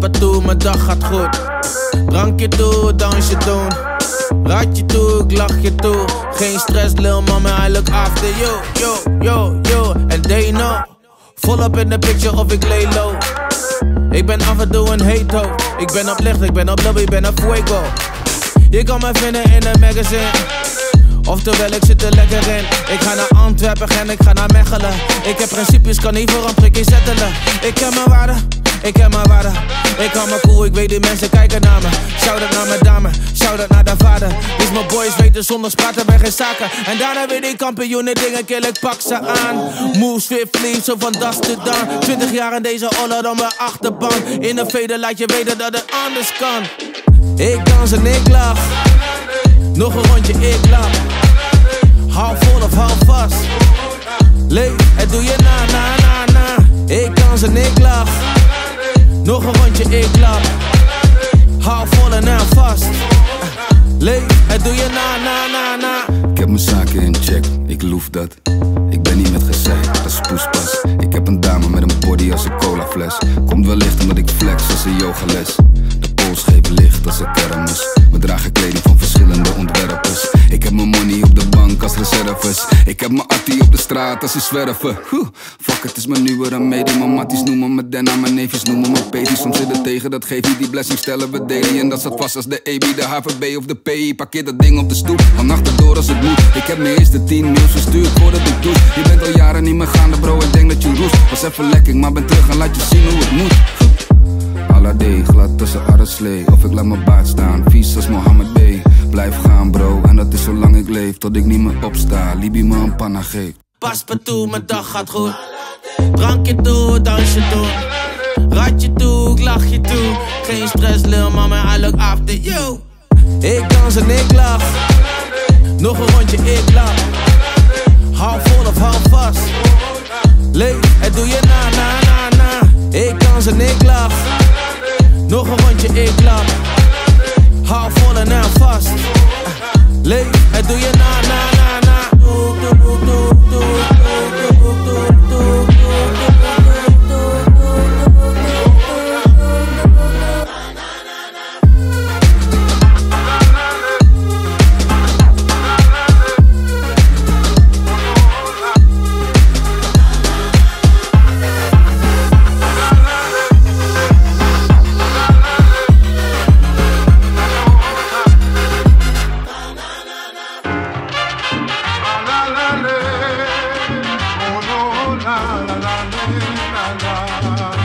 me toe, mijn dag gaat goed. Drankje toe, dansje doen. Raadje toe, ik lach je toe. Geen stress, lil mama, I look after you. Yo, yo, yo, and they know. Volop in de picture of ik lay low. Ik ben af en toe een hate-ho. Ik ben op licht, ik ben op lobby, ik ben op fuego. Je kan me vinden in een magazine. Oftewel, ik zit er lekker in. Ik ga naar Antwerpen en ik ga naar Mechelen. Ik heb principes, kan niet voor een prikje zettelen. Ik ken mijn waarde, ik ken mijn waarde. Ik hou me cool, ik weet die mensen kijken naar me. Shout-out naar mijn dame, shout-out naar de vader. Dus mijn boys weten zonder praten bij geen zaken. En daarna weer die kampioenen dingen kill, ik pak ze aan. Move swiftly, zo van das tot dan. 20 jaar in deze oller dan mijn achterban. In een veder laat je weten dat het anders kan. Ik dans en ik lach. Nog een rondje, ik lach. Hou vol of hou vast. Leef, het doe je na, na, na, na. Ik dans en ik lach. Nog een rondje, ik lach. Hou vol en hou vast. Leef, het doe je na, na, na, na. Ik heb mijn zaken in check, ik loef dat. Ik ben niet met gezeik, dat is poespas. Ik heb een dame met een body als een colafles. Komt wellicht omdat ik flex als een yogales. De pols geeft licht als een kermis. We dragen kleding van verschillende ontwerpers. Ik heb mijn money op de bank als reserves. Ik heb mijn attie op de straat als ze zwerven. Fuck, het is mijn nieuwe remedie. Mijn matties noemen me Denna, mijn neefjes noemen me Peti. Soms zit het tegen, dat geeft niet, die blessing stellen we daily. En dat staat vast als de EB, de HVB of de PI. Parkeer dat ding op de stoep, van achterdoor als het moet. Ik heb mijn eerste 10 mails verstuurd voordat ik doe. Je bent al jaren niet meer gaande bro, ik denk dat je roest. Was even lekker, maar ben terug en laat je zien hoe het moet. Alade, glad tussen arreslee. Of ik laat mijn baard staan, vies als Mohammed B. Blijf gaan bro, en dat is zolang ik leef. Tot ik niet meer opsta, Libi me een panna geeft. Pas me toe, mijn dag gaat goed. Drankje toe, dansje toe. Raadje toe, ik lach je toe. Geen stress, lil mama, I look after you. Ik dans en ik lach. Nog een rondje, ik lach. Hou vol of hou vast. Leef, het doe je na, na, na, na. Ik dans en ik lach. Nog een rondje, ik lach. Hou vol en hou vast. Leef, het doe je na, na, na, na. la la la la la.